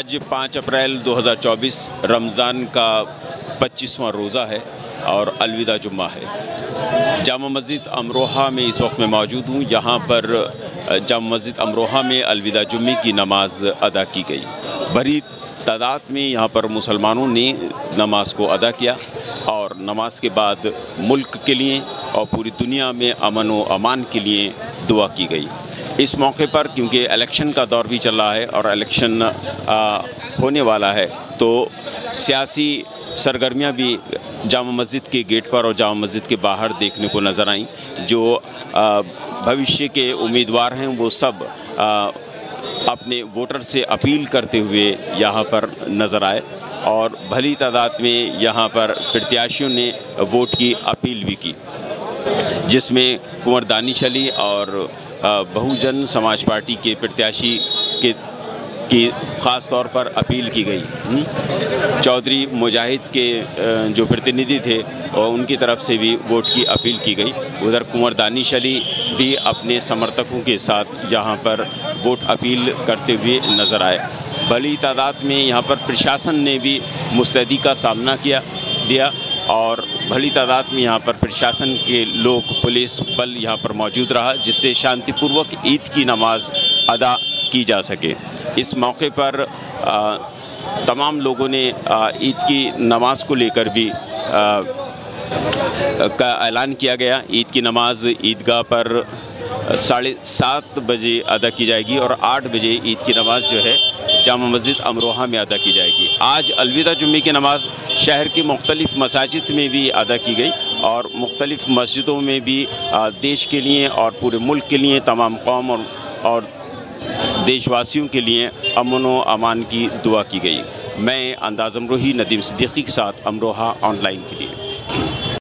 आज 5 अप्रैल 2024 रमज़ान का 25वां रोज़ा है और अलविदा जुम्मा है। जामा मस्जिद अमरोहा में इस वक्त मैं मौजूद हूँ, जहाँ पर जामा मस्जिद अमरोहा में अलविदा जुम्मे की नमाज अदा की गई। बड़ी तादाद में यहाँ पर मुसलमानों ने नमाज को अदा किया और नमाज के बाद मुल्क के लिए और पूरी दुनिया में अमन व अमान के लिए दुआ की गई। इस मौके पर क्योंकि इलेक्शन का दौर भी चल रहा है और इलेक्शन होने वाला है, तो सियासी सरगर्मियाँ भी जामा मस्जिद के गेट पर और जामा मस्जिद के बाहर देखने को नज़र आईं। जो भविष्य के उम्मीदवार हैं वो सब अपने वोटर से अपील करते हुए यहाँ पर नज़र आए और भली तादाद में यहाँ पर प्रत्याशियों ने वोट की अपील भी की, जिसमें कुंवर दानिश अली और बहुजन समाज पार्टी के प्रत्याशी की ख़ास तौर पर अपील की गई। चौधरी मुजाहिद के जो प्रतिनिधि थे और उनकी तरफ से भी वोट की अपील की गई। उधर कुंवर दानिश अली भी अपने समर्थकों के साथ यहाँ पर वोट अपील करते हुए नज़र आए। बड़ी तादाद में यहाँ पर प्रशासन ने भी मुस्तैदी का सामना दिया और बड़ी तादाद में यहाँ पर प्रशासन के लोग, पुलिस बल यहाँ पर मौजूद रहा, जिससे शांतिपूर्वक ईद की नमाज अदा की जा सके। इस मौके पर तमाम लोगों ने ईद की नमाज को लेकर भी का ऐलान किया गया। ईद की नमाज ईदगाह पर 7:30 बजे अदा की जाएगी और 8 बजे ईद की नमाज जो है जामा मस्जिद अमरोहा में अदा की जाएगी। आज अलविदा जुम्मे की नमाज शहर की मुख्तलिफ़ मसाजिद में भी अदा की गई और मुख्तलिफ़ मस्जिदों में भी देश के लिए और पूरे मुल्क के लिए, तमाम कौम और देशवासियों के लिए अमन व अमान की दुआ की गई। मैं अंदाज़ अमरोही नदीम सिद्दीकी के साथ अमरोहा ऑनलाइन के लिए।